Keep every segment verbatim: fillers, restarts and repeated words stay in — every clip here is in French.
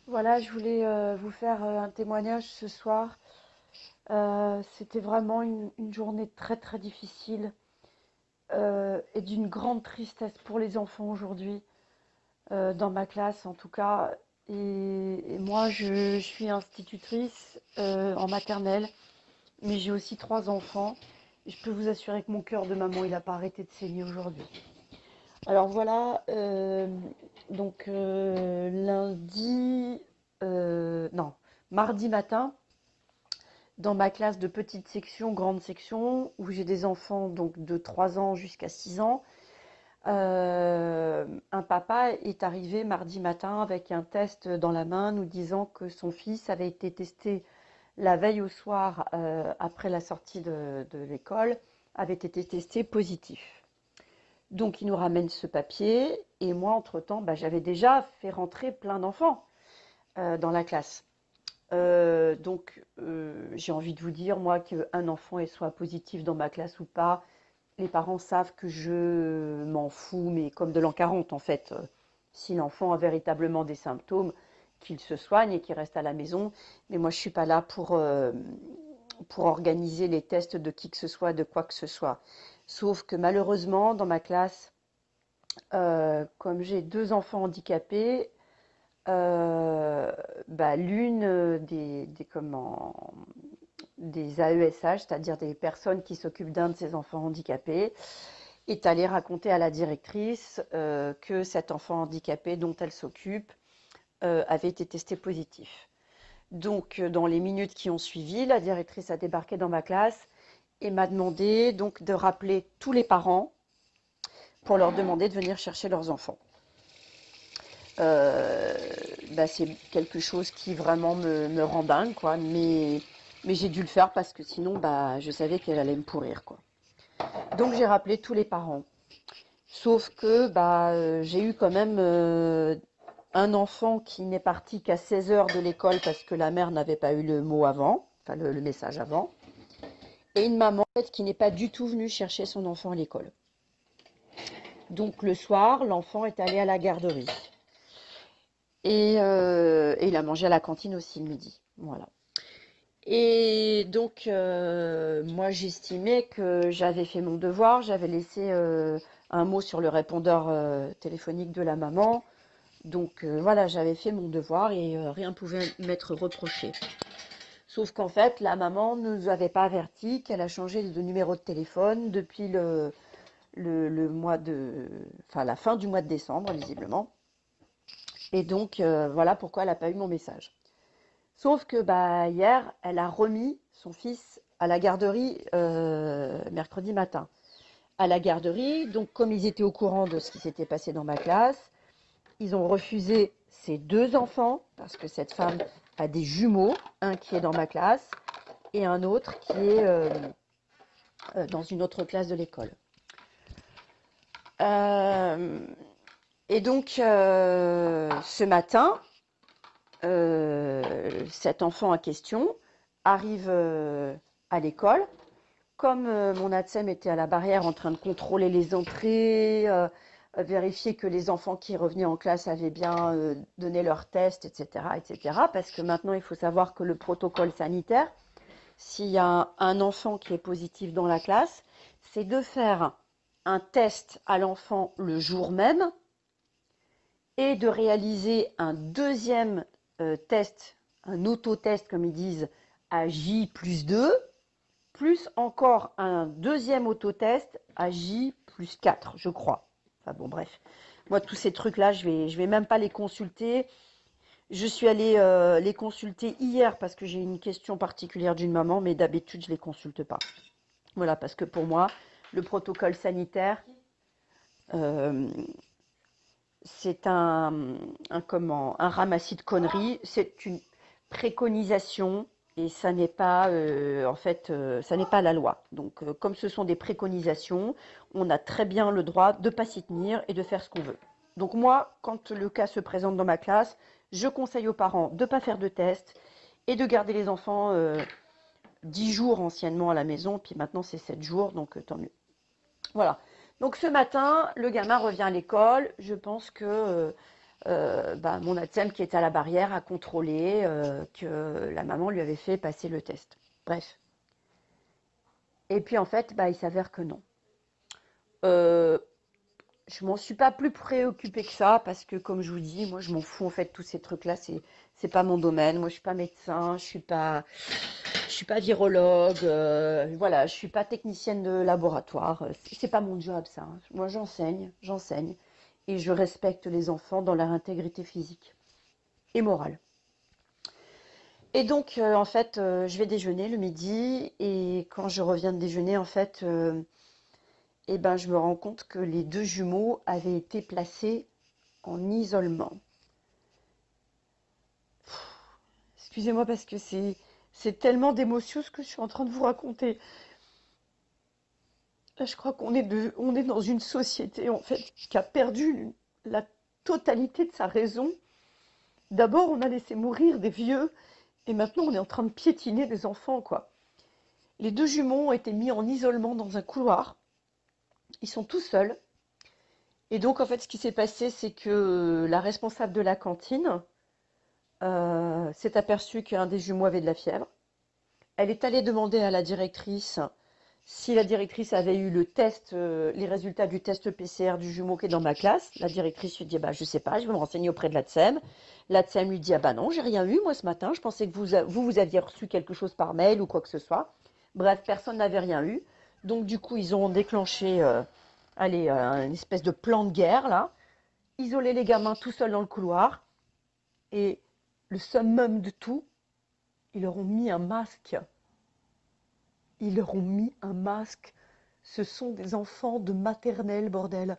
Voilà, je voulais euh, vous faire euh, un témoignage ce soir. Euh, c'était vraiment une, une journée très très difficile euh, et d'une grande tristesse pour les enfants aujourd'hui, euh, dans ma classe en tout cas. Et, et moi, je, je suis institutrice euh, en maternelle, mais j'ai aussi trois enfants. Et je peux vous assurer que mon cœur de maman, il n'a pas arrêté de saigner aujourd'hui. Alors voilà, euh, donc euh, lundi, euh, non, mardi matin, dans ma classe de petite section, grande section, où j'ai des enfants donc de trois ans jusqu'à six ans, euh, un papa est arrivé mardi matin avec un test dans la main nous disant que son fils avait été testé la veille au soir euh, après la sortie de, de l'école, avait été testé positif. Donc, il nous ramène ce papier et moi, entre-temps, bah, j'avais déjà fait rentrer plein d'enfants euh, dans la classe. Euh, donc, euh, j'ai envie de vous dire, moi, qu'un enfant soit positif dans ma classe ou pas, les parents savent que je m'en fous, mais comme de l'an quarante, en fait. Euh, si l'enfant a véritablement des symptômes, qu'il se soigne et qu'il reste à la maison. Mais moi, je ne suis pas là pour, euh, pour organiser les tests de qui que ce soit, de quoi que ce soit. Sauf que malheureusement, dans ma classe, euh, comme j'ai deux enfants handicapés, euh, bah, l'une des, des, comment, des A E S H, c'est-à-dire des personnes qui s'occupent d'un de ces enfants handicapés, est allée raconter à la directrice euh, que cet enfant handicapé dont elle s'occupe euh, avait été testé positif. Donc, dans les minutes qui ont suivi, la directrice a débarqué dans ma classe et m'a demandé donc de rappeler tous les parents pour leur demander de venir chercher leurs enfants. Euh, bah, c'est quelque chose qui vraiment me, me rend dingue, quoi. Mais, mais j'ai dû le faire parce que sinon, bah, je savais qu'elle allait me pourrir, quoi. Donc j'ai rappelé tous les parents. Sauf que bah, euh, j'ai eu quand même euh, un enfant qui n'est parti qu'à seize heures de l'école parce que la mère n'avait pas eu le mot avant, enfin le, le message avant, et une maman en fait, qui n'est pas du tout venue chercher son enfant à l'école. Donc le soir, l'enfant est allé à la garderie. Et, euh, et il a mangé à la cantine aussi le midi. Voilà. Et donc, euh, moi, j'estimais que j'avais fait mon devoir. J'avais laissé euh, un mot sur le répondeur euh, téléphonique de la maman. Donc, euh, voilà, j'avais fait mon devoir et euh, rien ne pouvait m'être reproché. Sauf qu'en fait, la maman ne nous avait pas averti qu'elle a changé de numéro de téléphone depuis le, le, le mois de... Enfin, la fin du mois de décembre, visiblement. Et donc, euh, voilà pourquoi elle n'a pas eu mon message. Sauf que bah, hier, elle a remis son fils à la garderie euh, mercredi matin. À la garderie, donc comme ils étaient au courant de ce qui s'était passé dans ma classe, ils ont refusé ces deux enfants, parce que cette femme a des jumeaux, un qui est dans ma classe et un autre qui est euh, euh, dans une autre classe de l'école. Euh, et donc, euh, ce matin, euh, cet enfant en question arrive euh, à l'école. Comme euh, mon A T S E M était à la barrière en train de contrôler les entrées, euh, vérifier que les enfants qui revenaient en classe avaient bien euh, donné leur test, et cetera, et cetera. Parce que maintenant, il faut savoir que le protocole sanitaire, s'il y a un, un enfant qui est positif dans la classe, c'est de faire un test à l'enfant le jour même et de réaliser un deuxième euh, test, un autotest comme ils disent, à J plus deux, plus encore un deuxième autotest à J plus quatre, je crois. Enfin bon, bref. Moi, tous ces trucs-là, je vais, je vais même pas les consulter. Je suis allée euh, les consulter hier parce que j'ai une question particulière d'une maman, mais d'habitude, je les consulte pas. Voilà, parce que pour moi, le protocole sanitaire, euh, c'est un, un, comment, un ramassis de conneries. C'est une préconisation et ça n'est pas, euh, en fait, euh, ça n'est pas la loi. Donc, euh, comme ce sont des préconisations, on a très bien le droit de ne pas s'y tenir et de faire ce qu'on veut. Donc moi, quand le cas se présente dans ma classe, je conseille aux parents de ne pas faire de test et de garder les enfants euh, dix jours anciennement à la maison, puis maintenant c'est sept jours, donc euh, tant mieux. Voilà. Donc ce matin, le gamin revient à l'école. Je pense que euh, euh, bah, mon A T S E M qui était à la barrière a contrôlé euh, que la maman lui avait fait passer le test. Bref. Et puis en fait, bah, il s'avère que non. Euh, je m'en suis pas plus préoccupée que ça parce que, comme je vous dis, moi je m'en fous en fait, tous ces trucs-là, c'est c'est pas mon domaine. Moi je suis pas médecin, je suis pas, je suis pas virologue, euh, voilà, je suis pas technicienne de laboratoire. C'est c'est pas mon job ça, hein. Moi j'enseigne, j'enseigne et je respecte les enfants dans leur intégrité physique et morale. Et donc, euh, en fait, euh, je vais déjeuner le midi et quand je reviens de déjeuner, en fait, euh, eh ben, je me rends compte que les deux jumeaux avaient été placés en isolement. Excusez-moi parce que c'est c'est tellement d'émotions ce que je suis en train de vous raconter. Là, je crois qu'on est de, on est dans une société en fait qui a perdu la totalité de sa raison. D'abord, on a laissé mourir des vieux et maintenant on est en train de piétiner des enfants, quoi. Les deux jumeaux ont été mis en isolement dans un couloir. Ils sont tout seuls. Et donc, en fait, ce qui s'est passé, c'est que la responsable de la cantine euh, s'est aperçue qu'un des jumeaux avait de la fièvre. Elle est allée demander à la directrice si la directrice avait eu le test, euh, les résultats du test P C R du jumeau qui est dans ma classe. La directrice lui dit bah, je ne sais pas, je vais me renseigner auprès de l'A T S E M. L'A T S E M lui dit ah bah non, j'ai rien eu moi ce matin, je pensais que vous, vous, vous aviez reçu quelque chose par mail ou quoi que ce soit. Bref, personne n'avait rien eu. Donc, du coup, ils ont déclenché euh, allez, euh, une espèce de plan de guerre, là, isolé les gamins tout seuls dans le couloir. Et le summum de tout, ils leur ont mis un masque. Ils leur ont mis un masque. Ce sont des enfants de maternelle, bordel.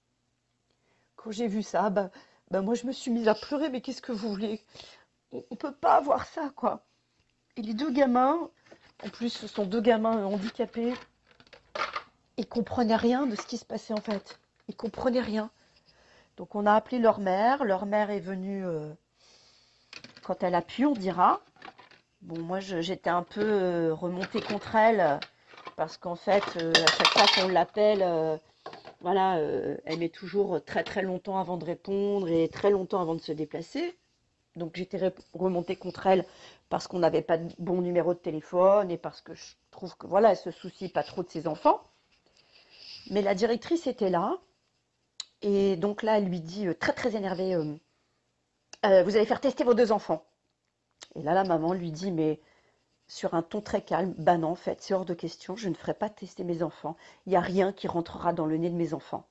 Quand j'ai vu ça, bah, bah moi je me suis mise à pleurer, mais qu'est-ce que vous voulez? On ne peut pas avoir ça, quoi. Et les deux gamins, en plus ce sont deux gamins handicapés, ils comprenaient rien de ce qui se passait en fait. Ils comprenaient rien. Donc on a appelé leur mère. Leur mère est venue euh, quand elle a pu, on dira. Bon, moi j'étais un peu euh, remontée contre elle parce qu'en fait, euh, à chaque fois qu'on l'appelle, euh, voilà, euh, elle met toujours très très longtemps avant de répondre et très longtemps avant de se déplacer. Donc j'étais remontée contre elle parce qu'on n'avait pas de bon numéro de téléphone et parce que je trouve que voilà, elle se soucie pas trop de ses enfants. Mais la directrice était là. Et donc là, elle lui dit, euh, très très énervée, euh, euh, vous allez faire tester vos deux enfants. Et là, la maman lui dit, mais sur un ton très calme, bah non, en fait, c'est hors de question, je ne ferai pas tester mes enfants. Il n'y a rien qui rentrera dans le nez de mes enfants.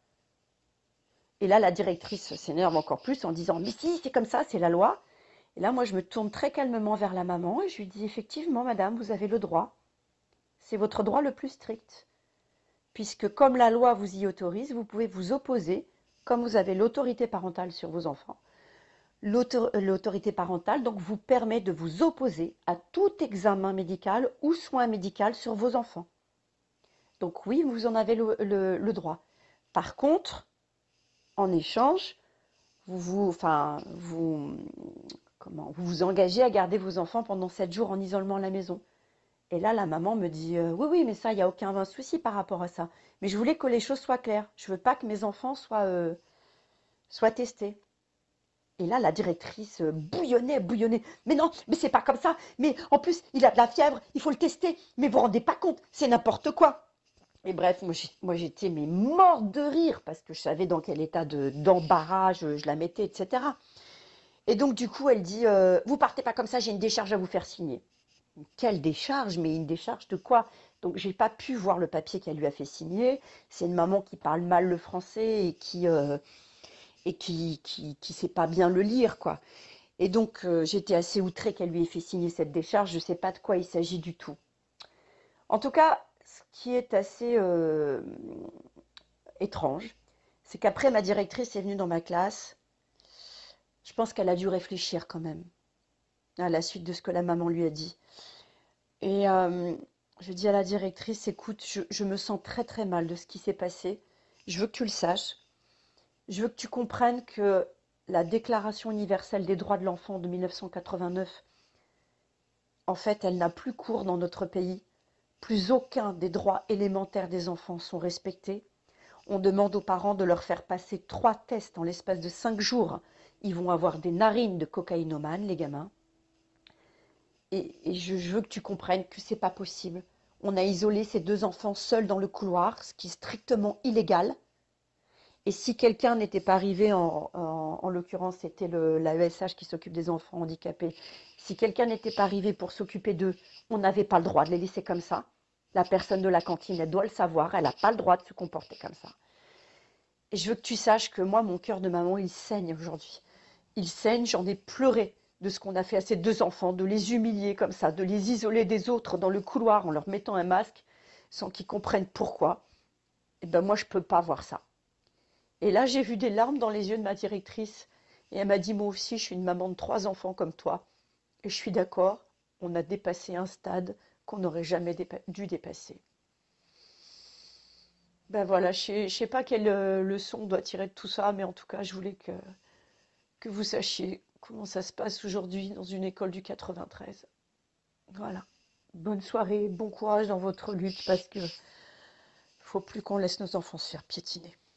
Et là, la directrice s'énerve encore plus en disant, mais si, c'est comme ça, c'est la loi. Et là, moi, je me tourne très calmement vers la maman et je lui dis, effectivement, madame, vous avez le droit. C'est votre droit le plus strict. Puisque comme la loi vous y autorise, vous pouvez vous opposer, comme vous avez l'autorité parentale sur vos enfants. L'autorité parentale donc vous permet de vous opposer à tout examen médical ou soin médical sur vos enfants. Donc oui, vous en avez le, le, le droit. Par contre, en échange, vous vous, enfin, vous, comment, vous vous engagez à garder vos enfants pendant sept jours en isolement à la maison. Et là, la maman me dit euh, oui, oui, mais ça, il n'y a aucun souci par rapport à ça. Mais je voulais que les choses soient claires. Je ne veux pas que mes enfants soient, euh, soient testés. Et là, la directrice bouillonnait, bouillonnait. Mais non, mais c'est pas comme ça. Mais en plus, il a de la fièvre, il faut le tester. Mais vous vous rendez pas compte, c'est n'importe quoi. Et bref, moi j'étais mais morte de rire parce que je savais dans quel état de, d'embarras je, je la mettais, et cetera. Et donc du coup, elle dit, euh, vous partez pas comme ça, j'ai une décharge à vous faire signer. Quelle décharge? Mais une décharge de quoi? Donc j'ai pas pu voir le papier qu'elle lui a fait signer. C'est une maman qui parle mal le français et qui... Euh, et qui qui, qui sait pas bien le lire, quoi. Et donc, euh, j'étais assez outrée qu'elle lui ait fait signer cette décharge. Je ne sais pas de quoi il s'agit du tout. En tout cas, ce qui est assez euh, étrange, c'est qu'après, ma directrice est venue dans ma classe. Je pense qu'elle a dû réfléchir quand même, à la suite de ce que la maman lui a dit. Et euh, je dis à la directrice, écoute, je, je me sens très très mal de ce qui s'est passé. Je veux que tu le saches. Je veux que tu comprennes que la Déclaration universelle des droits de l'enfant de mille neuf cent quatre-vingt-neuf, en fait, elle n'a plus cours dans notre pays. Plus aucun des droits élémentaires des enfants sont respectés. On demande aux parents de leur faire passer trois tests en l'espace de cinq jours Ils vont avoir des narines de cocaïnomane, les gamins. Et, et je, je veux que tu comprennes que c'est pas possible. On a isolé ces deux enfants seuls dans le couloir, ce qui est strictement illégal. Et si quelqu'un n'était pas arrivé, en, en, en l'occurrence c'était l'A E S H qui s'occupe des enfants handicapés, si quelqu'un n'était pas arrivé pour s'occuper d'eux, on n'avait pas le droit de les laisser comme ça. La personne de la cantine, elle doit le savoir, elle n'a pas le droit de se comporter comme ça. Et je veux que tu saches que moi, mon cœur de maman, il saigne aujourd'hui. Il saigne, j'en ai pleuré de ce qu'on a fait à ces deux enfants, de les humilier comme ça, de les isoler des autres dans le couloir en leur mettant un masque sans qu'ils comprennent pourquoi. Et ben moi, je ne peux pas voir ça. Et là, j'ai vu des larmes dans les yeux de ma directrice. Et elle m'a dit, moi aussi, je suis une maman de trois enfants comme toi. Et je suis d'accord, on a dépassé un stade qu'on n'aurait jamais dépa- dû dépasser. Ben voilà, je ne sais, sais pas quelle euh, leçon on doit tirer de tout ça, mais en tout cas, je voulais que, que vous sachiez comment ça se passe aujourd'hui dans une école du quatre-vingt-treize. Voilà. Bonne soirée, bon courage dans votre lutte parce que faut plus qu'on laisse nos enfants se faire piétiner.